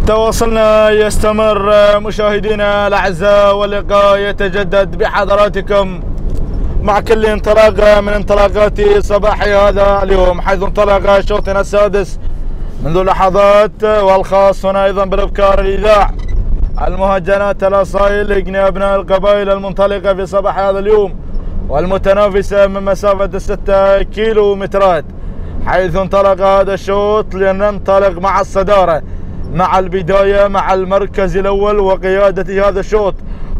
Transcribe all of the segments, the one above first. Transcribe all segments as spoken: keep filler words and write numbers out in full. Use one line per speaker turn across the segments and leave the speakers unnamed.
تواصلنا يستمر مشاهدينا الاعزاء، واللقاء يتجدد بحضراتكم مع كل انطلاقه من انطلاقات صباحي هذا اليوم، حيث انطلق شوطنا السادس منذ لحظات، والخاص هنا ايضا بالابكار الاذاع المهجنات الاصايل لجنة ابناء القبائل المنطلقه في صباح هذا اليوم والمتنافسه من مسافه ستة كيلو مترات، حيث انطلق هذا الشوط لننطلق مع الصداره مع البدايه مع المركز الاول وقياده هذا الشوط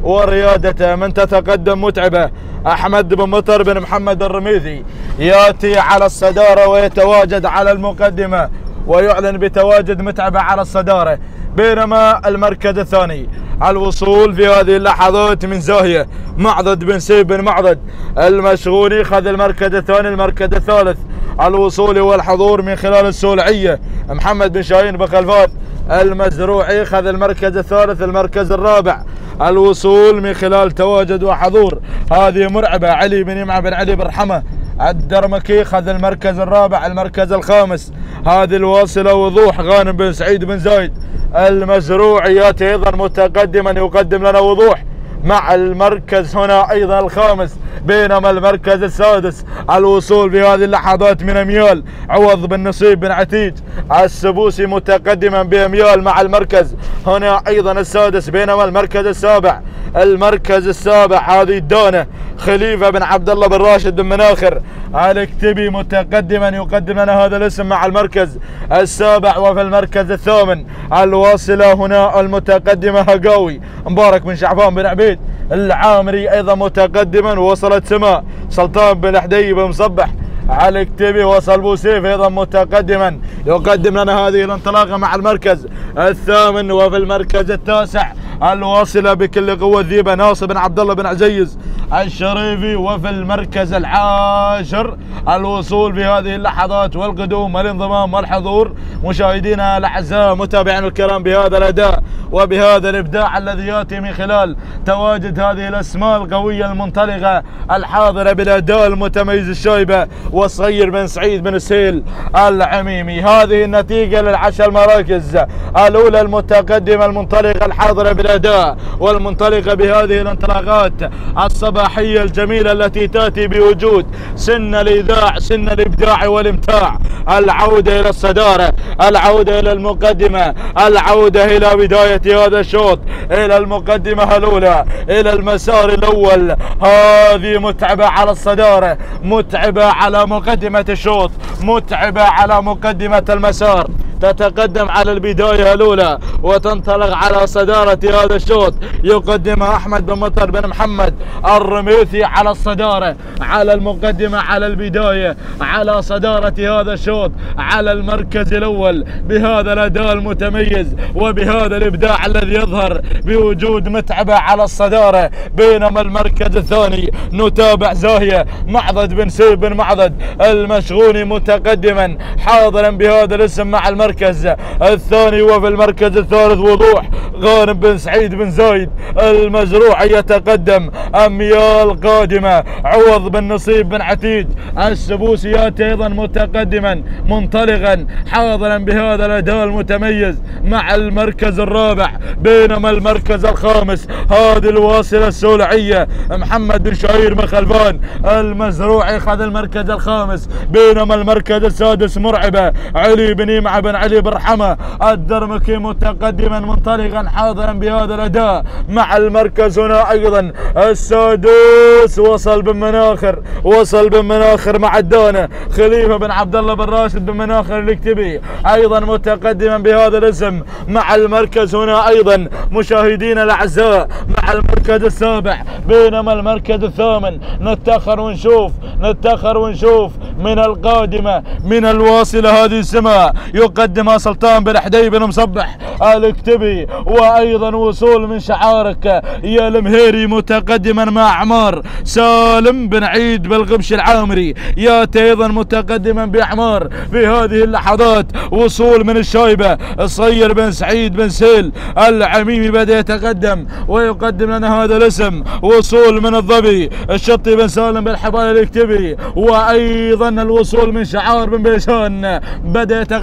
وريادته من تتقدم متعبه احمد بن مطر بن محمد الرميثي، ياتي على الصداره ويتواجد على المقدمه ويعلن بتواجد متعبه على الصداره، بينما المركز الثاني الوصول في هذه اللحظات من زاهيه معضد بن سيف بن معضد المشغوني خذ المركز الثاني. المركز الثالث الوصول والحضور من خلال السولعيه محمد بن شاهين بن خلفان المزروعي خذ المركز الثالث. المركز الرابع الوصول من خلال تواجد وحضور هذه مرعبه علي بن يمعه بن علي بن رحمه الدرمكي خذ المركز الرابع. المركز الخامس هذه الواصله وضوح غانم بن سعيد بن زايد المزروعي ياتي ايضا متقدما يقدم لنا وضوح مع المركز هنا ايضا الخامس، بينما المركز السادس الوصول في هذه اللحظات من اميال عوض بن نصيب بن عتيج السبوسي متقدما باميال مع المركز هنا ايضا السادس، بينما المركز السابع المركز السابع هذه الدانه خليفه بن عبد الله بن راشد بن مناخر الكتبي متقدما يقدم لنا هذا الاسم مع المركز السابع. وفي المركز الثامن الواصله هنا المتقدمه هقاوي مبارك بن شعبان بن عبيد العامري ايضا متقدما، ووصلت سماء سلطان بن حدي بن مصبح على الكتبي، وصل بوسيف ايضا متقدما يقدم لنا هذه الانطلاقه مع المركز الثامن. وفي المركز التاسع الواصله بكل قوه ذيبه ناصر بن عبد الله بن عزيز الشريفي. وفي المركز العاشر الوصول في هذه اللحظات والقدوم والانضمام والحضور مشاهدينا الاعزاء متابعينا الكرام بهذا الاداء وبهذا الابداع الذي ياتي من خلال تواجد هذه الاسماء القويه المنطلقه الحاضره بالاداء المتميز الشايبه وصغير بن سعيد بن سهيل العميمي. هذه النتيجه للعشر المراكز الاولى المتقدمه المنطلقه الحاضره بالاداء والمنطلقه بهذه الانطلاقات الصباحيه الجميله التي تاتي بوجود سن الاذاع سن الابداع والامتاع، العوده الى الصداره، العوده الى المقدمه، العوده الى بدايه هذا الشوط، الى المقدمه الاولى، الى المسار الاول. هذه متعبه على الصداره، متعبه على مقدمه الشوط، متعبه على مقدمه المسار، تتقدم على البدايه الاولى وتنطلق على صداره هذا الشوط، يقدمها احمد بن مطر بن محمد الرميثي على الصداره، على المقدمه، على البدايه، على صداره هذا الشوط، على المركز الاول بهذا الاداء المتميز وبهذا الابداع الذي يظهر بوجود متعبه على الصداره. بينما المركز الثاني نتابع زاهيه معضد بن سيف بن معضد المشغوني متقدما حاضرا بهذا الاسم مع المركز الثاني. وفي المركز الثالث وضوح غانم بن سعيد بن زايد المزروع يتقدم، اميال قادمه عوض بن نصيب بن عتيج السبوسي ياتي ايضا متقدما منطلقا حاضرا بهذا الاداء المتميز مع المركز الرابع. بينما المركز الخامس هذه الواصله السولعيه محمد بن شعير بن خلفان المزروعي خذ المركز الخامس. بينما المركز السادس مرعبه علي بن يمعه بن علي بن رحمه الدرمكي متقدما منطلقا حاضرا بهذا الاداء مع المركز هنا ايضا السادس. وصل بن مناخر وصل بن مناخر مع الدانه خليفه بن عبد الله بن راشد بن مناخر الكتبي ايضا متقدما بهذا الاسم مع المركز هنا ايضا مشاهدينا الاعزاء مع المركز السابع. بينما المركز الثامن نتاخر ونشوف نتاخر ونشوف من القادمه من الواصله هذه السماء يقدمها سلطان بن حدي بن مصبح الكتبي، وايضا وصول من شعارك يا المهيري متقدما مع عمار سالم بن عيد بالغبش العامري ياتي ايضا متقدما باحمار في هذه اللحظات. وصول من الشايبه الصغير بن سعيد بن سهيل العميمي بدا يتقدم ويقدم لنا هذا الاسم. وصول من الظبي الشطي بن سالم بن حبايل الكتبي، وايضا الوصول من شعار بن بيشان بدا يتقدم في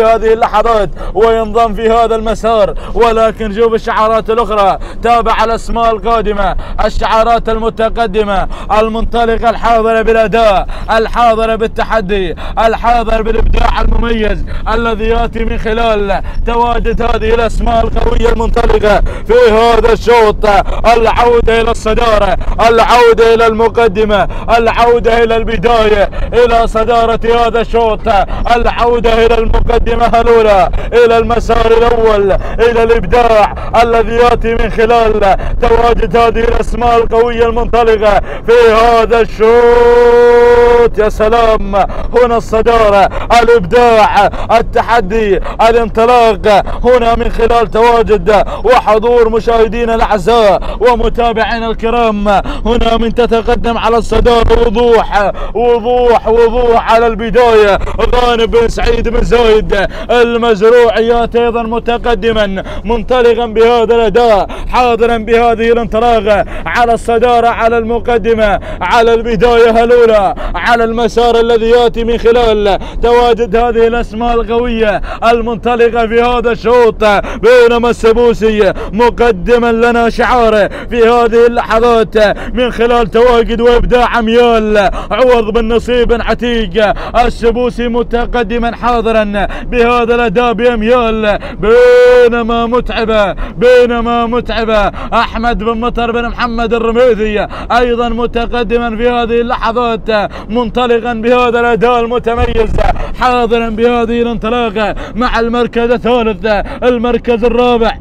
هذه اللحظات وينضم في هذا المسار. ولكن شوف الشعارات الأخرى، تابع الأسماء القادمة، الشعارات المتقدمة المنطلقة، الحاضرة بالأداء، الحاضرة بالتحدي، الحاضر بالإبداع المميز الذي يأتي من خلال تواجد هذه الأسماء القوية المنطلقة في هذا الشوط. العودة إلى الصدارة، العودة إلى المقدمة، العودة إلى البداية، إلى صدارة هذا الشوط، العودة إلى المقدمة الأولى، إلى المسار الأول، إلى الإبداع الذي يأتي من خلال تواجد هذه الأسماء القوية المنطلقة في هذا الشوط. يا سلام، هنا الصدارة، الإبداع، التحدي، الانطلاق، هنا من خلال تواجد وحضور مشاهدينا الأعزاء ومتابعينا الكرام. هنا من تتقدم على الصدارة وضوح وضوح وضوح على البداية غانم بن سعيد بن زايد المزروعيات أيضا متقدما منطلقا بهذا الأداء، حاضرا بهذه الانطلاقة على الصدارة، على المقدمة، على البداية الأولى، على المسار الذي يأتي من خلال تواجد هذه الأسماء القوية المنطلقة في هذا الشوط. بينما السبوسي مقدما لنا شعاره في هذه اللحظات من خلال تواجد وإبداع أميال عوض بن نصيب بن عتيق. السبوسي متقدما حاضرا بهذا الأداء بأميال. بينما متعبة بينما متعبة أحمد بن مطر بن محمد الرميثي أيضا متقدما في هذه اللحظات منطلقا بهذا الأداء المتميز، حاضرا بهذه الانطلاقة مع المركز الثالث. المركز الرابع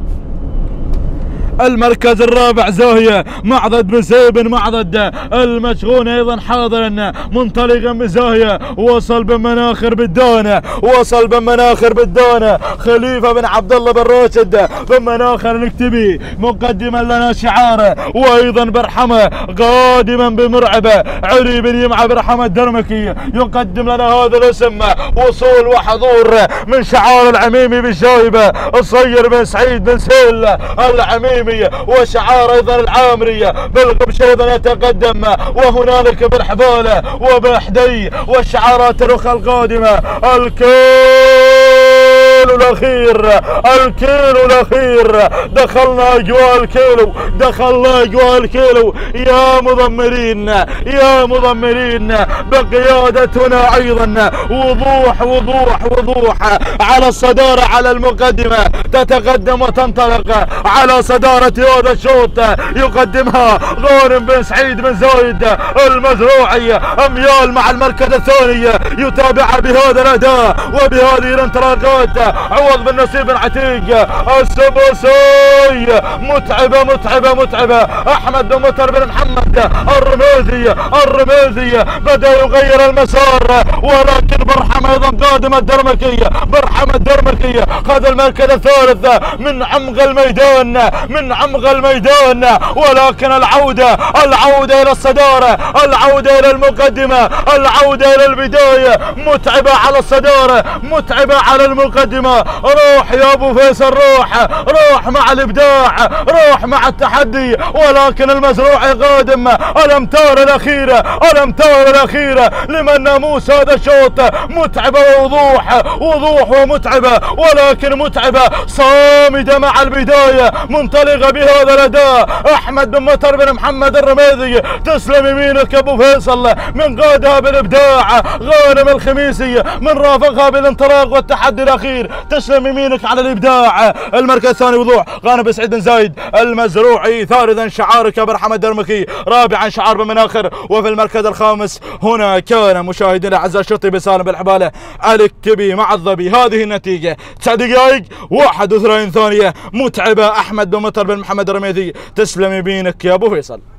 المركز الرابع زاهية معضد بن سيب بن معضد المشغون ايضا حاضرا منطلقا بزاهية. وصل بن مناخر بالدانة وصل بن مناخر بالدانة خليفة بن عبد الله بن راشد بن مناخر الكتبي مقدما لنا شعاره. وايضا برحمة قادما بمرعبة علي بن يمعة برحمة الدرمكي يقدم لنا هذا الاسم. وصول وحضور من شعار العميمي بالشايبة الصير بن سعيد بن سيل العميمي، وشعار ايضا العامرية بالغبش ايضا يتقدم. وهنالك بالحبالة وبحدي والشعارات الاخرى القادمة. الكيلو الاخير الكيلو الاخير دخلنا اجواء الكيلو دخلنا اجواء الكيلو. يا مضمرين يا مضمرين بقيادتنا ايضا وضوح وضوح وضوح على الصدارة، على المقدمة، تتقدم وتنطلق على صدارة هذا الشوط يقدمها غانم بن سعيد بن زايد المزروعي. اميال مع المركز الثاني يتابع بهذا الاداء وبهذه الانطلاقات عوض بن نصيب بن عتيق. السبوسي متعبة متعبة متعبة احمد بن مطر بن محمد الرميثي الرميثي بدا يغير المسار، ولكن برحمة ايضا قادم الدرمكي برحمة الدرمكي خذ المركز الثالث من عمق الميدان من عمق الميدان. ولكن العودة العودة إلى الصدارة، العودة إلى المقدمة، العودة إلى البداية. متعبة على الصدارة، متعبة على المقدمة. روح يا أبو فيصل، روح روح مع الإبداع، روح مع التحدي. ولكن المزروعي قادم. الأمتار الأخيرة الأمتار الأخيرة لمن ناموس هذا الشوط. متعبة ووضوح وضوح ومتعبة، ولكن متعبة صامدة مع البداية منطلقة بهذا الأداء. أحمد بن مطر بن محمد الرميثي تسلم يمينك أبو فيصل من قادها بالإبداع. غانم الخميسي من رافقها بالانطلاق والتحدي الأخير، تسلم يمينك على الإبداع. المركز الثاني وضوح غانم بن سعيد بن زايد المزروعي. ثالثا شعارك برحمة الدرمكي. رابعا شعار بن مناخر. وفي المركز الخامس هنا كان مشاهدينا الأعزاء الشطي سالم بالحبالة الكتبي مع الظبي. هذه النتيجة تسع دقائق واحد وثلاثين ثانية. متعبة أحمد بن مطر بن محمد الرميثي. تسلم يمينك يا أبو فيصل.